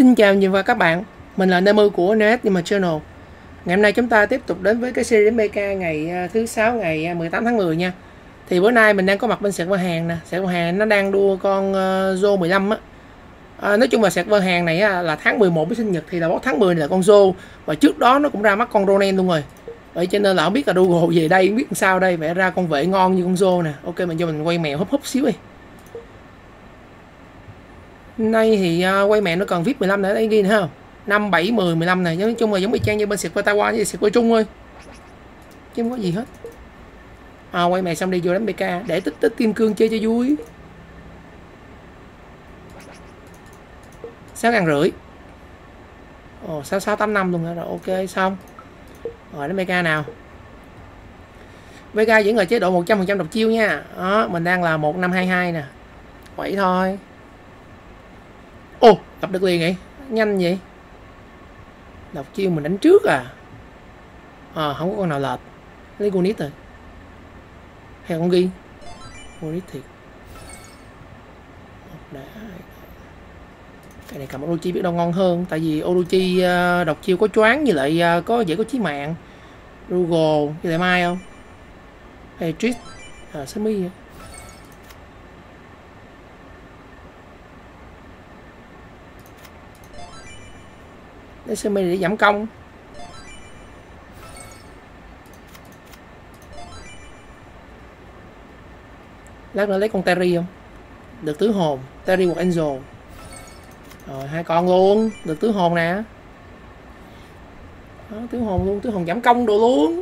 Xin chào và các bạn, mình là Nemu của NS Gamer Channel. Ngày hôm nay chúng ta tiếp tục đến với cái series MK ngày thứ 6 ngày 18 tháng 10 nha. Thì bữa nay mình đang có mặt bên server hàng nè, server hàng nó đang đua con Zo 15 á. Nói chung là server hàng này là tháng 11 mới sinh nhật, thì là boss tháng 10 này là con Zo, và trước đó nó cũng ra mắt con Ronen luôn rồi. Vậy cho nên là không biết là Google về đây, không biết làm sao đây, vẽ ra con vệ ngon như con Zo nè. Ok, mình cho mình quay mèo húp xíu đi. Nay thì quay mẹ nó cần VIP 15 để đây ghi nữa không? 5, 7, 10, 15 này, nói chung là giống y chang như bên server Taiwan với server Trung thôi. Chứ không có gì hết. Quay mẹ xong đi vô đánh BK để tích kim cương chơi cho vui. 6.500. 6685 luôn rồi, ok xong. Rồi đánh BK nào. BK vẫn là chế độ 100% độc chiêu nha. Đó, mình đang là 1522 nè. Vậy thôi. Ồ, gặp được liền vậy. Nhanh vậy. Độc chiêu mình đánh trước à. Không có con nào lệch. Lấy Gunit rồi. Hay con ghi Gunit thiệt. Cái này cầm Orochi biết đâu ngon hơn. Tại vì Orochi độc chiêu có choáng, với lại có dễ có chí mạng. Rugal với lại Mai không. Hay Trist Semi vậy. Lấy Semi để giảm công. Lát nữa lấy con Terry không? Được tứ hồn. Terry hoặc Angel. Rồi 2 con luôn. Được tứ hồn nè. Đó, tứ hồn luôn. Tứ hồn giảm công đồ luôn.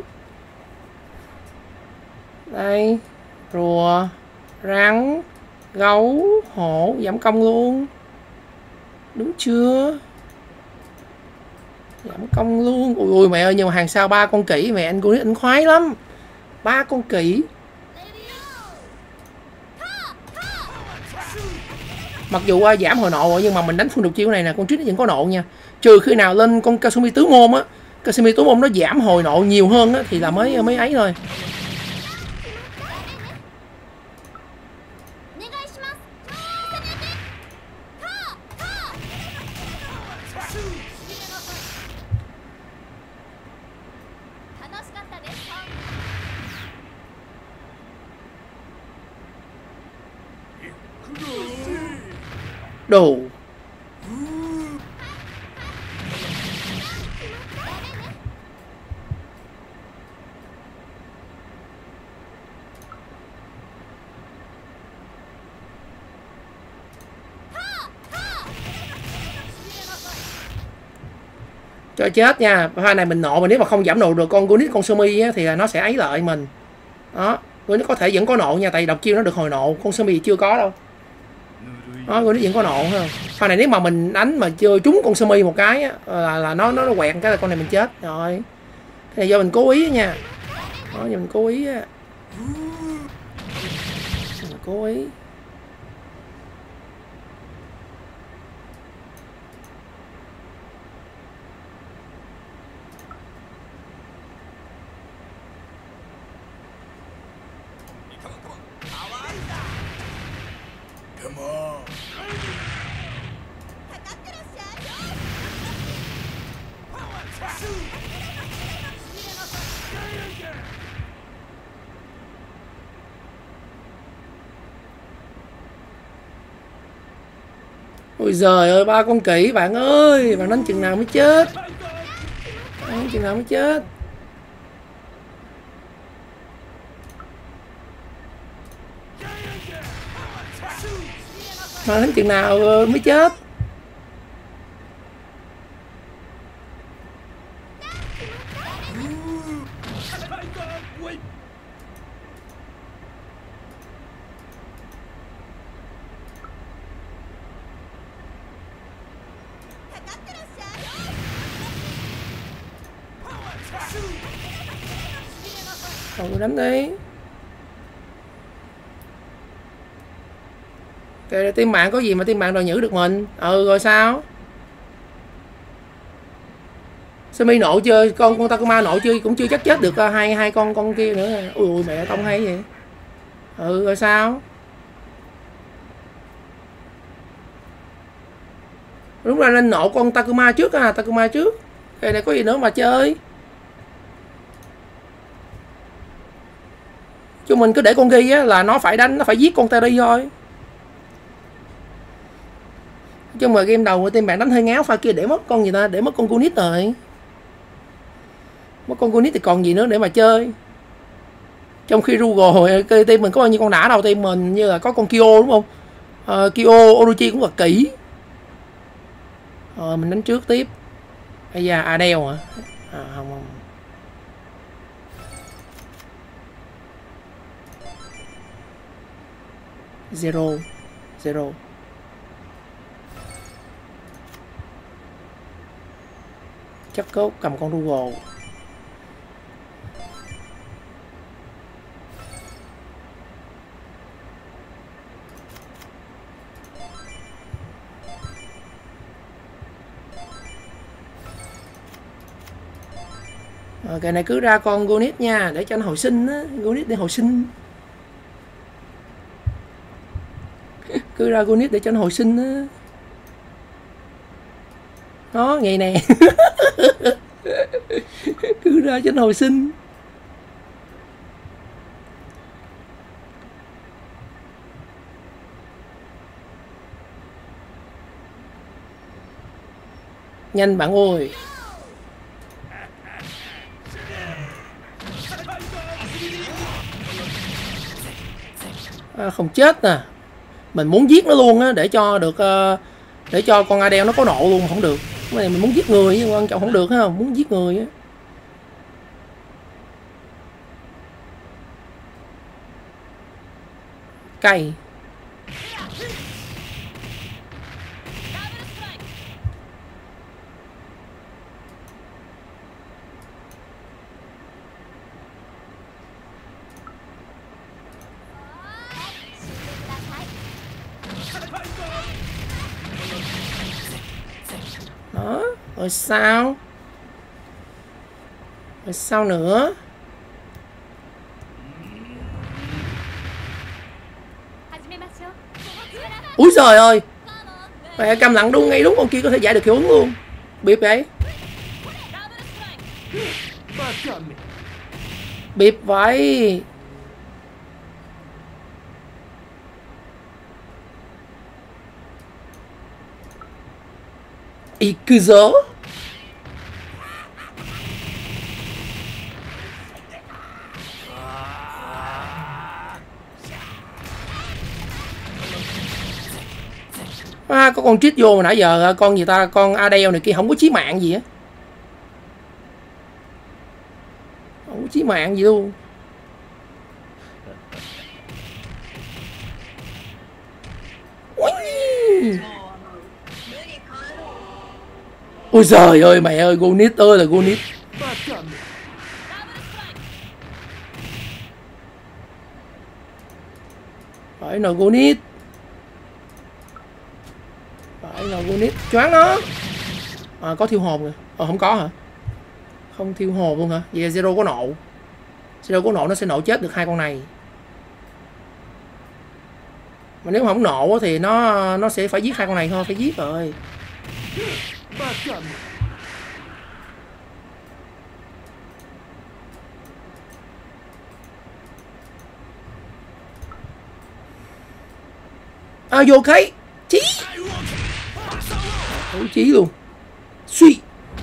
Đây. Rùa. Rắn. Gấu. Hổ. Giảm công luôn. Đúng chưa? Giảm công luôn. Ui mẹ ơi, nhưng mà hàng sau 3 con kỹ mẹ, anh Gunit anh khoái lắm. 3 con kỹ. Mặc dù giảm hồi nộ rồi, nhưng mà mình đánh full độc chiêu này nè, con Trist nó vẫn có nộ nha. Trừ khi nào lên con Kasumi tứ môn á, Kasumi tứ môn nó giảm hồi nộ nhiều hơn á thì là mới ấy thôi. Đồ. Cho chết nha. Pha này mình nộ, mà nếu mà không giảm nộ được con Gunit con Sumi á, thì là nó sẽ ấy lại mình. Đó, Gunit có thể vẫn có nộ nha, tại độc chiêu nó được hồi nộ, con Sumi chưa có đâu. Đó, nó vẫn có nộ ha. Pha này nếu mà mình đánh mà chưa trúng con Sumi một cái á, là nó quẹt cái là con này mình chết rồi. Cái này do mình cố ý nha. Đó, do mình cố ý á. Mình cố ý. Ôi giời ơi, 3 con kỹ bạn ơi, bạn đánh chừng nào mới chết. Đánh chừng nào mới chết. Mà đánh chừng nào mới chết. Rồi đánh đi. Kệ team bạn có gì mà team bạn đòi nhử được mình. Rồi sao? Semi nộ chơi, con Takuma nộ chơi cũng chưa chắc chết được hai con kia nữa. Ui mẹ tông hay vậy. Rồi sao? Đúng ra nên nộ con Takuma trước à, Takuma trước. Cái này có gì nữa mà chơi. Chứ mình cứ để con ghi á là nó phải đánh, nó phải giết con Terry thôi. Chứ mà game đầu team bạn đánh hơi ngáo, pha kia để mất con gì ta, để mất con Gunit rồi. Mất con Gunit thì còn gì nữa để mà chơi. Trong khi Rugal team mình có bao nhiêu con đã đâu, team mình như là có con Kyo đúng không? Kyo Orochi cũng là kỹ. Mình đánh trước tiếp. Bây giờ Adele hả? Không. Zero. Chắc cốt cầm con Rugal. Cái này cứ ra con Gonit nha, để cho nó hồi sinh á, Gonit để hồi sinh. Cứ ra Gonit để cho nó hồi sinh á. Đó, ngày nè. Cứ ra cho nó hồi sinh. Nhanh bạn ơi. Không chết nè. Mình muốn giết nó luôn á, để cho được để cho con Adele nó có nộ luôn, không được. Cái này mình muốn giết người nhưng quan trọng không được, thấy không? Muốn giết người á. Cay. Đó, rồi sao? Rồi sao nữa? Úi giời ơi. Mẹ cầm lặng đúng ngay đúng con kia có thể giải được hiệu ứng luôn. Bịp vậy. Bịp vậy. Ikuzo. Có con trích vô mà nãy giờ con gì ta, con Adele này kia không có chí mạng gì á. Không có chí mạng gì luôn. Ôi giời ơi mẹ ơi, Gonit ơi là Gonit. Phải là Gonit. Phải là Gonit. Choáng nó. Có thiêu hồn rồi. Không có hả? Không thiêu hồn luôn hả? Vậy là Zero có nộ. Zero có nộ nó sẽ nộ chết được hai con này. Mà nếu không nộ thì nó sẽ phải giết hai con này thôi, phải giết rồi. Vô cái chí. Đủ chí luôn. Suy.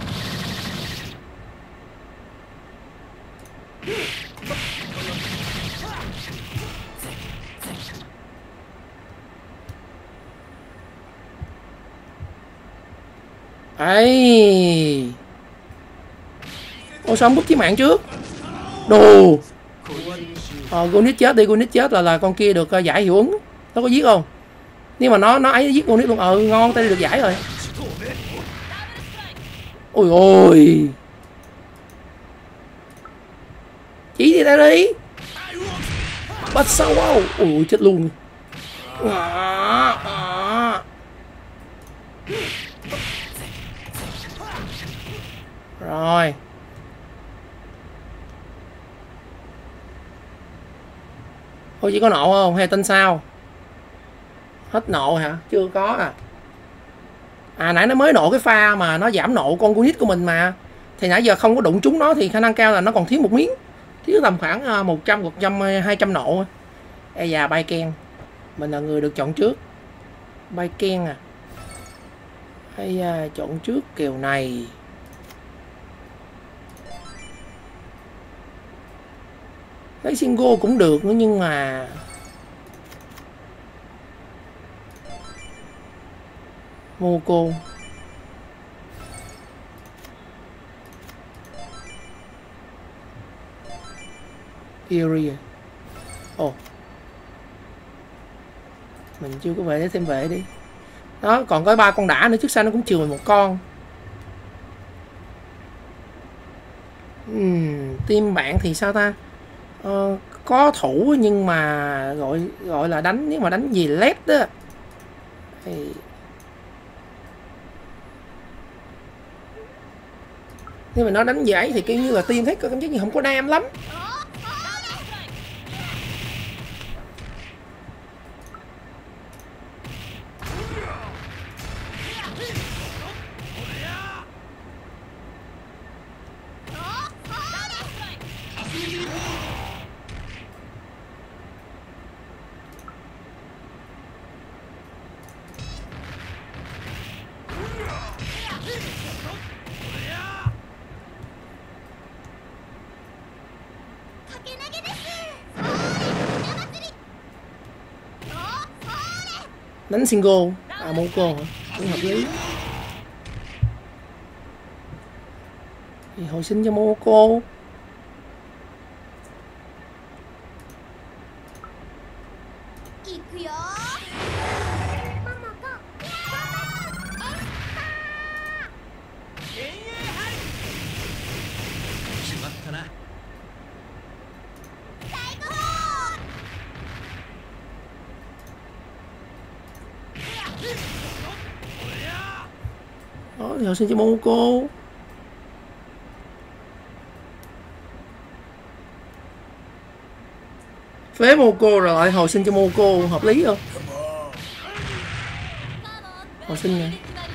Ấy. Ô sao không bút chí mạng trước. Đồ. Gonit chết đi, Gonit chết là con kia được giải hiệu ứng. Nó có giết không? Nhưng mà nó ấy giết Gonit luôn. Ngon, tay được giải rồi. Ôi ôi. Chỉ đi ta đi. Bắt sao wow. Ôi chết luôn. Rồi. Ôi chỉ có nộ không? Hay tin sao? Hết nộ hả? Chưa có à. À nãy nó mới nổ cái pha mà nó giảm nộ con unit của mình mà. Thì nãy giờ không có đụng trúng nó thì khả năng cao là nó còn thiếu một miếng. Thiếu tầm khoảng 100, 200 nộ. Ê da bay ken. Mình là người được chọn trước. Bay ken à. Hay da, chọn trước kèo này. Lấy single cũng được nữa nhưng mà Moco Area. Ồ, mình chưa có vệ để thêm vệ đi. Đó, còn có 3 con đã nữa, trước sau nó cũng chừa một con. Team bạn thì sao ta? Có thủ nhưng mà gọi là đánh, nếu mà đánh gì led đó thì nếu mà nó đánh giải thì kiểu như là team thấy có cảm giác như không có đam lắm. Đánh single à, Moco hả? Cũng hợp lý. Thì hồi sinh cho Moco. Đó thì hồi sinh cho Moco. Phế Moco rồi lại hồi sinh cho Moco, hợp lý không? Hồi sinh nè.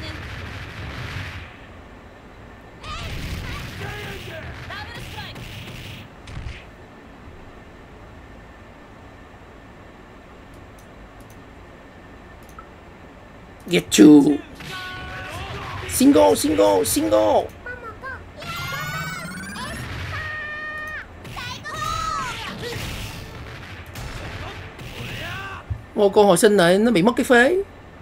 Get you. Single, single, single. Moco hồi sinh này nó bị mất cái phế.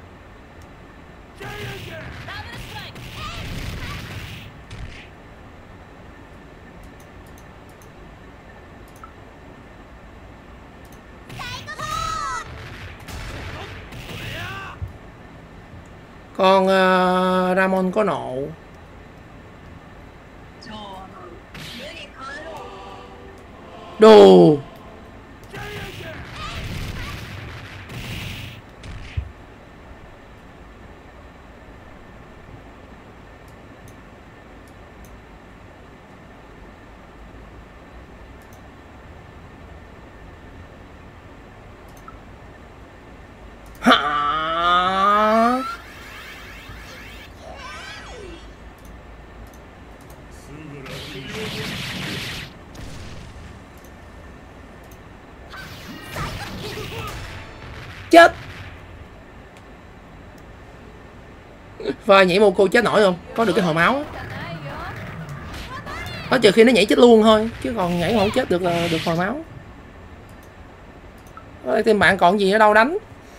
Con Ramon có nộ. Đồ. Chết. Và nhảy Moco chết nổi không? Có được cái hồi máu. Đó trừ khi nó nhảy chết luôn thôi, chứ còn nhảy không chết được là được hồi máu. Team bạn còn gì ở đâu đánh.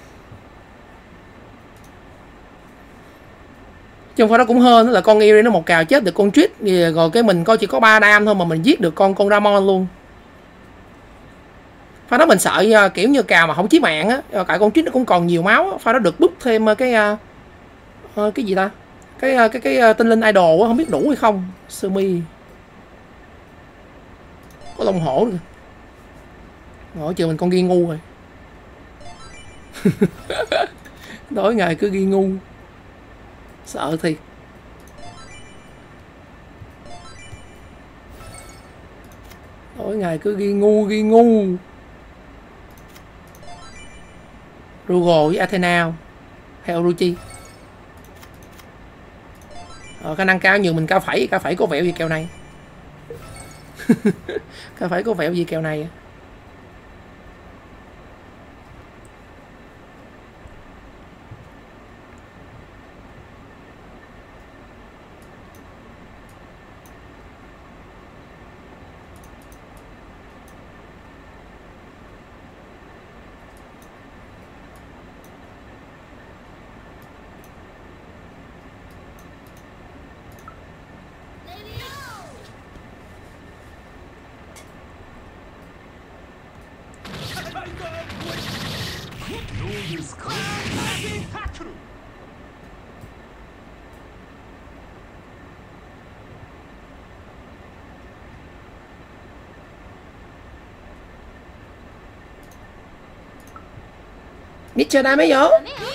Chứ không phải nó cũng hơn là con Iri nó một cào chết được con Trick, rồi cái mình coi chỉ có 3 đam thôi mà mình giết được con Ramon luôn. Pha đó mình sợ kiểu như cào mà không chí mạng á, tại con Trick nó cũng còn nhiều máu á. Pha đó được búp thêm cái gì ta, cái tinh linh idol á, không biết đủ hay không. Sơ mi có lông hổ nữa. Ngồi chờ mình con ghi ngu rồi. Tối ngày cứ ghi ngu, sợ thiệt. Tối ngày cứ ghi ngu. Rugo với Athena hay Orochi. Khả năng cao nhường mình cao phẩy có vẹo gì kèo này. Cao phẩy có vẹo gì kèo này. Biết chưa đá mấy vô.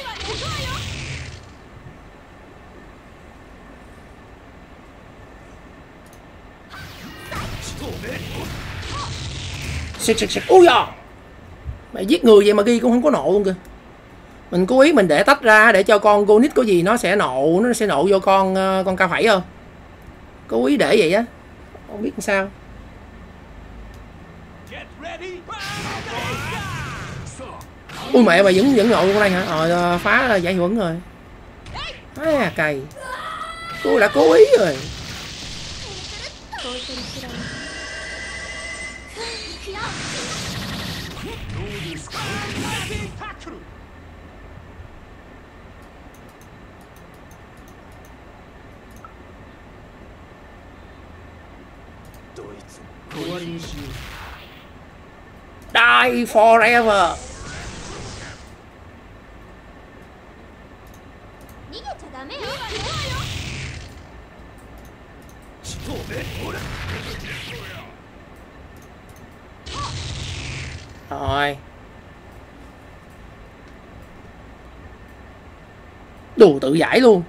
Xịt. Úi giời. Mày giết người vậy mà ghi cũng không có nộ luôn kìa. Mình cố ý mình để tách ra để cho con Gonit có gì nó sẽ nộ vô con cao phẩy hơn. Cố ý để vậy á. Không biết làm sao. Ui mẹ mày vẫn nộ con này hả? Phá ra giải huấn rồi. Cày. Cô đã cố ý rồi. Die forever. Rồi. Đủ tự giải luôn.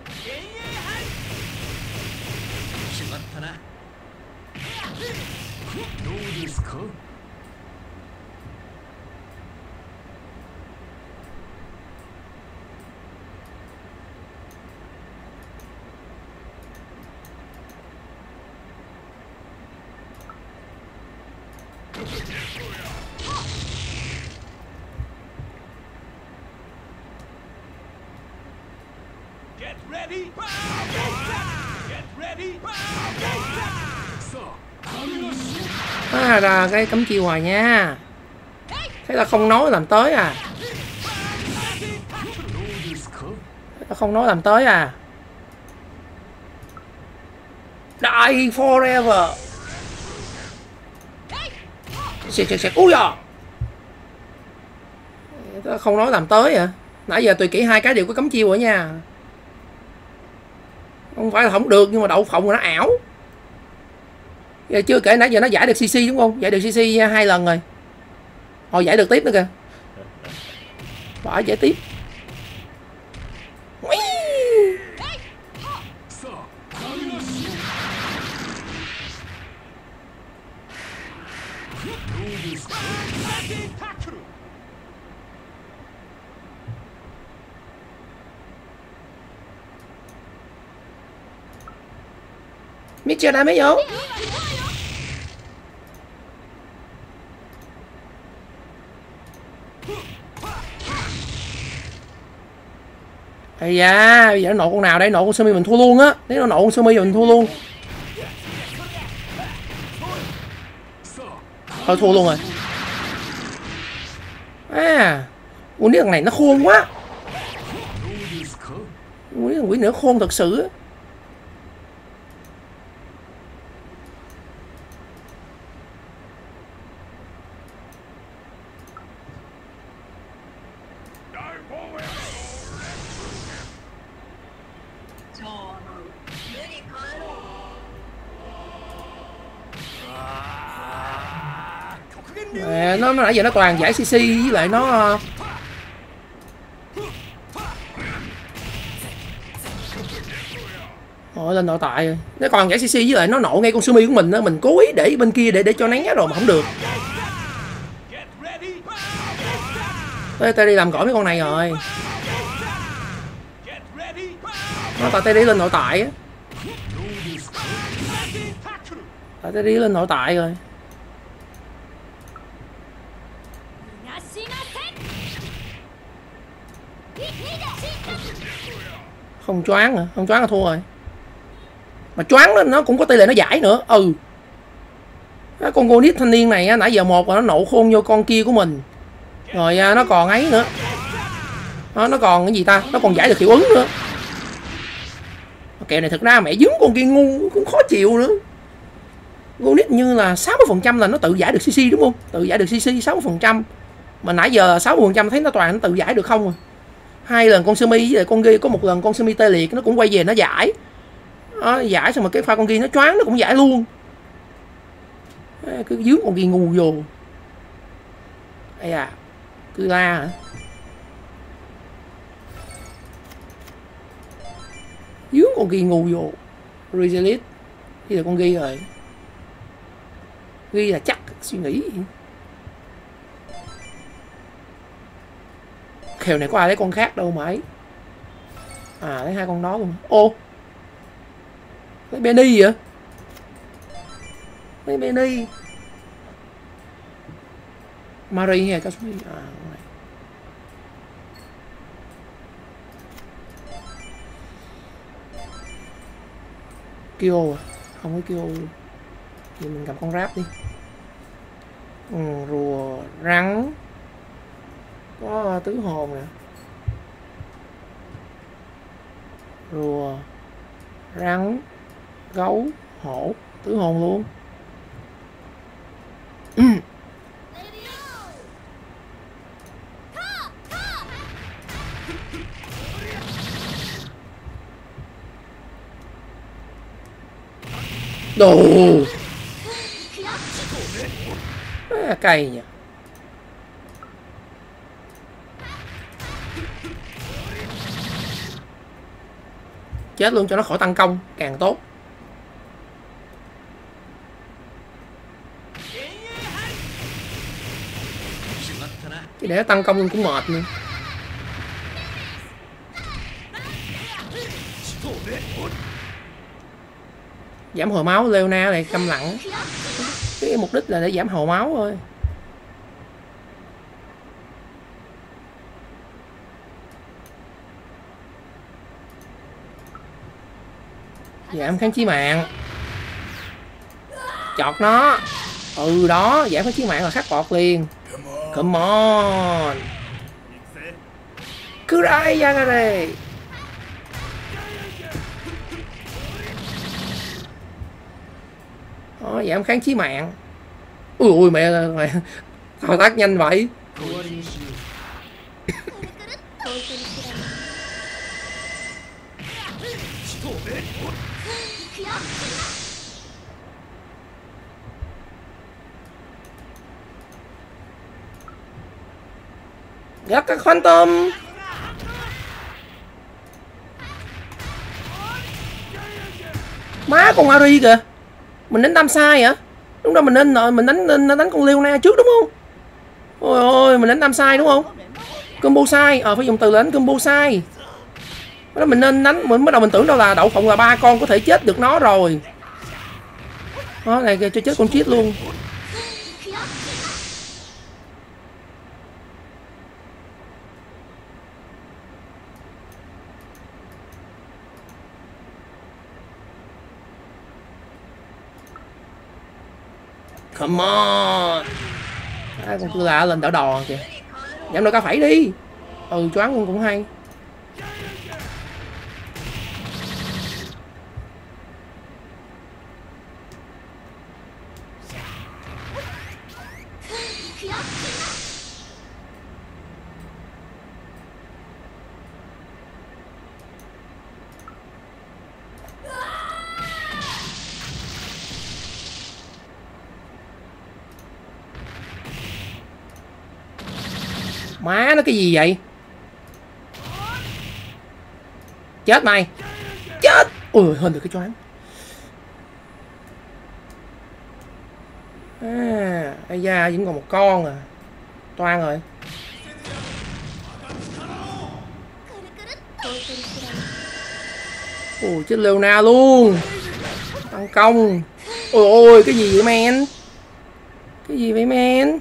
Ra cái cấm chiêu hoài nha. Thế là không nói làm tới à. Không nói làm tới à. Die forever. Xịt. Úi giời. Không nói làm tới à. Nãy giờ tùy kỹ hai cái đều có cấm chiêu rồi nha. Không phải là không được nhưng mà đậu phộng rồi nó ảo. Giờ chưa kể nãy giờ nó giải được CC đúng không? Giải được CC 2 lần rồi. Hồi giải được tiếp nữa kìa. Phải giải tiếp. Biết chưa đã mấy vô. Ây da, bây giờ nó nộ con nào đây? Nộ con Sumi mình thua luôn á. Nếu nó nộ con Sumi mình thua luôn. Thôi thua luôn rồi. Ủa cái thằng này nó khôn quá. Ủa thằng quỷ nữa khôn thật sự á. Nó nãy giờ nó toàn giải CC với lại nó lên nội tại rồi. Nó còn giải CC với lại nó nộ ngay con Sumi của mình đó, mình cố ý để bên kia để cho né rồi mà không được. Ta đi làm cõi mấy con này rồi. Nó ta đi lên nội tại á. Tại đi lên nội tại rồi. Không choáng hả? Không choáng là thua rồi. Mà choáng nó cũng có tỷ lệ nó giải nữa. Ừ. Con Gonit thanh niên này nãy giờ một là nó nổ khôn vô con kia của mình. Rồi nó còn ấy nữa. Nó còn cái gì ta? Nó còn giải được hiệu ứng nữa. Kèo này thật ra mẹ dướng con kia ngu cũng khó chịu nữa. Gonit như là 60% là nó tự giải được CC đúng không? Tự giải được CC 60%. Mà nãy giờ 60% thấy nó toàn nó tự giải được không à. 2 lần con Sumi với lại con Ghi, có một lần con Sumi tê liệt nó cũng quay về nó giải. Đó, giải xong mà cái pha con Ghi nó choáng nó cũng giải luôn. Cứ dướng con Ghi ngu vô. Ây à, cứ la hả? Dướng con Ghi ngu vô. Regelit thì là con Ghi rồi. Ghi là chắc suy nghĩ. Kèo này có ai lấy con khác đâu mà ấy. À lấy 2 con đó luôn. Ô, lấy Benny vậy? Lấy Benny Marie hay Kasumi. À này. Kyo à? Không có Kyo luôn. Thì mình cầm con ráp đi. Rùa rắn. Có tứ hồn nè. Rùa rắn gấu hổ tứ hồn luôn. Đồ cay nhỉ. Chết luôn cho nó khỏi tăng công càng tốt. Chứ để nó tăng công cũng mệt nữa. Giảm hồi máu Leona này câm lặng. Cái mục đích là để giảm hồi máu thôi. Giảm kháng chí mạng. Chọt nó. Ừ đó, giảm kháng chí mạng là khắc bọt liền. Come on. Cứ đây ra đây. Đó, giảm kháng chí mạng. Ui mẹ thao tác nhanh vậy. Gắt các Phantom. Má con Ari kìa. Mình đánh đam sai hả? Đúng rồi, mình đánh con Leona trước đúng không? Ôi ôi, mình đánh đam sai đúng không? Combo sai, phải dùng từ là đánh combo sai. Đó mình nên đánh, mình bắt đầu mình tưởng đâu là đậu phộng là 3 con có thể chết được nó rồi. Đó này cho chết con chết luôn. Come on. Con cưa lạ lên đỡ đòn kìa. Giảm độ cá phẩy đi. Ừ choáng luôn cũng hay. Má nó cái gì vậy? Chết mày. Chết. Ui hơn được cái choáng. Ây da vẫn còn một con à. Toan rồi. Ui chết Leona luôn. Tăng công. Ôi ôi, cái gì vậy men? Cái gì vậy men?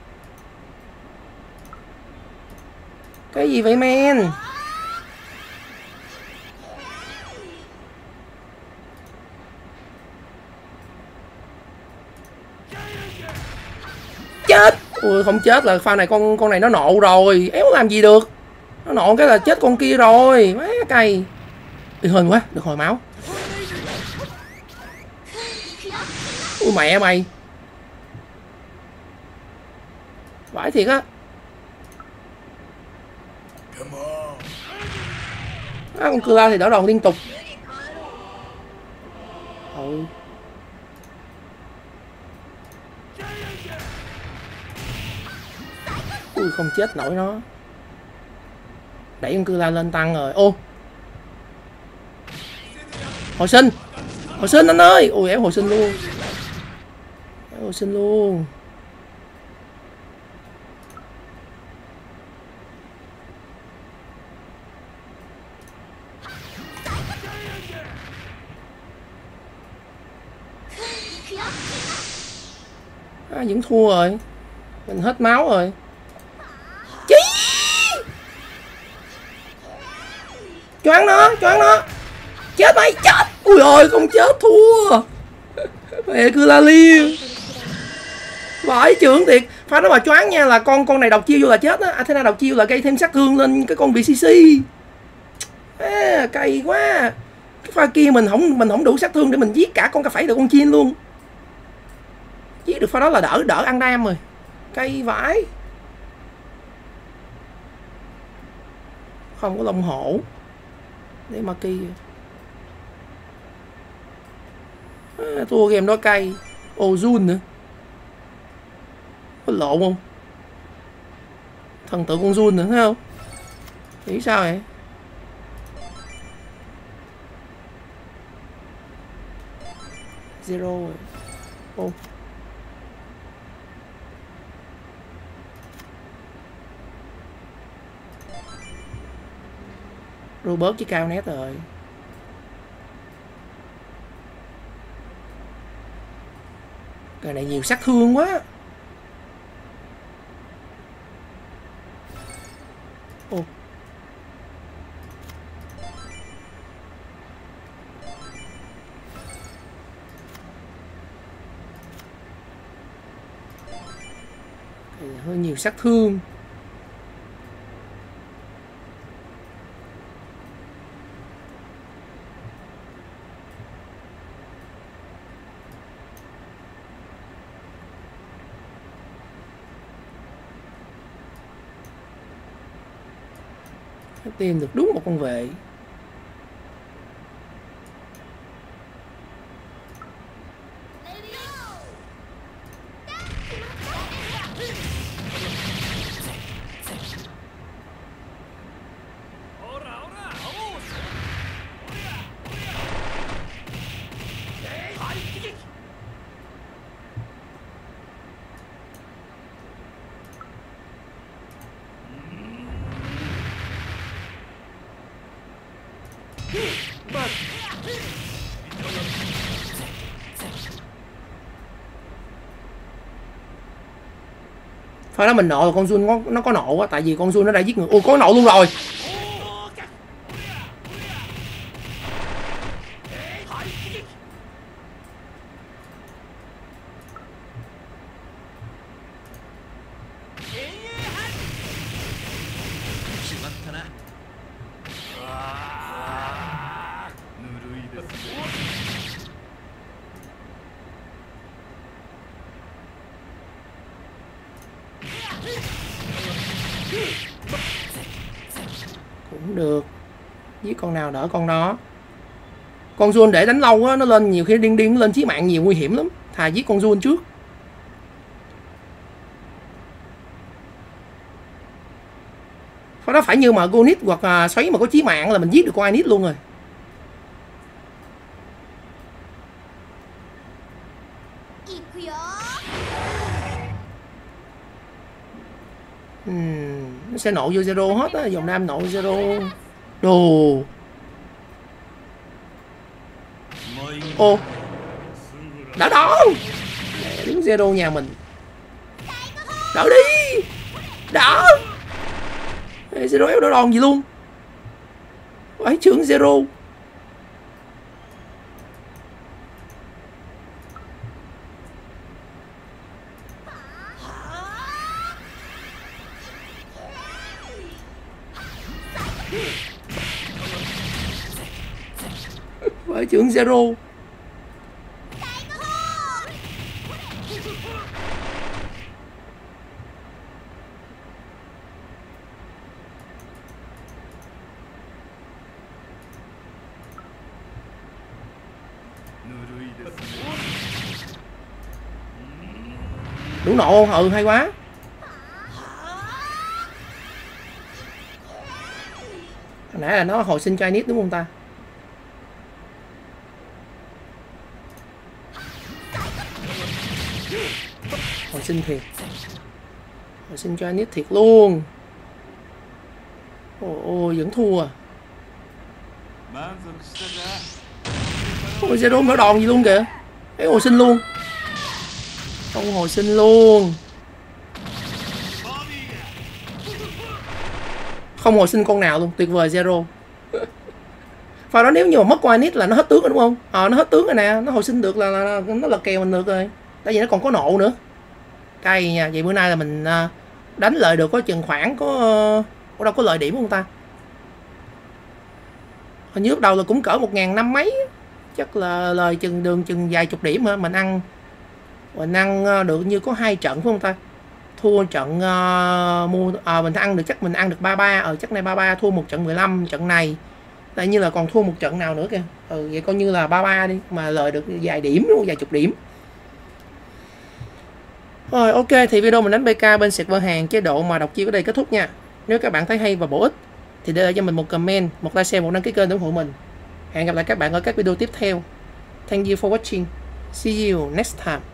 Cái gì vậy men? Chết. Ui không chết là pha này con này nó nộ rồi, éo làm gì được. Nó nộ cái là chết con kia rồi, má cay. Ui hên quá, được hồi máu. Ui mẹ mày. Vãi thiệt á. Con cưa thì đỡ đòn liên tục. Ừ. Ui không chết nổi nó. Đẩy con cưa lên tăng rồi. Ô. Hồi sinh. Hồi sinh anh ơi. Ui éo hồi sinh luôn. Éo hồi sinh luôn. Vẫn thua rồi. Mình hết máu rồi. Chí. Choáng nó, choáng nó. Chết mày, chết. Ui ơi, không chết, thua. Mẹ cứ la li. Vãi trưởng thiệt. Pha đó mà choáng nha là con này độc chiêu vô là chết á. Athena độc chiêu là gây thêm sát thương lên cái con BCC. Cay quá. Cái pha kia mình không đủ sát thương để mình giết cả con cà phảy được con chiên luôn. Giết được pha đó là đỡ ăn đam rồi. Cay vãi. Không có lông hổ. Để mà kỳ. Thua game đó cay. Ô Jun nữa. Có lộn không? Thần tượng con Jun nữa thấy không? Nghĩ sao vậy? Zero rồi. Ô. Robert với cao nét rồi. Cái này nhiều sát thương quá. Ô. Cái này hơi nhiều sát thương. Tìm được đúng một con vệ. Phải đó mình nộ con Jun nó có nộ á, tại vì con Jun nó đã giết người. Ôi có nộ luôn rồi. Cũng được. Giết con nào đỡ con đó. Con Jun để đánh lâu á, nó lên nhiều khi điên lên chí mạng nhiều nguy hiểm lắm. Thà giết con Jun trước. Phải đó phải như mà Gonit hoặc xoáy mà có chí mạng là mình giết được con Anit luôn rồi. Nó sẽ nộ vô zero hết á, dòng đam nộ zero. Đồ. Ô. Đỡ đòn. Đứng zero nhà mình. Đỡ đi. Đỡ. Zero éo đỡ đòn gì luôn. Ấy trưởng zero. Phải trưởng zero. Đủ nộ. Ừ hay quá. Hồi nãy là nó hồi sinh cho Init đúng không ta? Hồi sinh thiệt. Hồi sinh cho Init thiệt luôn. Ôi vẫn thua à. Ôi Zero đỡ đòn gì luôn kìa. Ấy hồi sinh luôn. Không hồi sinh luôn. Không hồi sinh con nào luôn. Tuyệt vời Zero. Pha đó nếu như mà mất qua nít là nó hết tướng rồi đúng không? Nó hết tướng rồi nè. Nó hồi sinh được là nó là kèo mình được rồi. Tại vì nó còn có nộ nữa. Cay nha. Vậy bữa nay là mình đánh lợi được có chừng khoảng có đâu có lợi điểm không ta? Hình như lúc đầu là cũng cỡ 1.500 mấy. Chắc là lời chừng vài chục điểm hả? Mình ăn được như có 2 trận phải không ta? Thua trận mình ăn được chắc mình ăn được 33. Chắc này 33 thua một trận 15 trận này. Tại như là còn thua một trận nào nữa kìa. Vậy coi như là 33 đi mà lời được vài điểm đúng không? Vài chục điểm. Rồi ok thì video mình đánh BK bên server hàng chế độ mà đọc chiêu ở đây kết thúc nha. Nếu các bạn thấy hay và bổ ích thì để lại cho mình một comment, một like share, một đăng ký kênh để ủng hộ mình. Hẹn gặp lại các bạn ở các video tiếp theo. Thank you for watching. See you next time.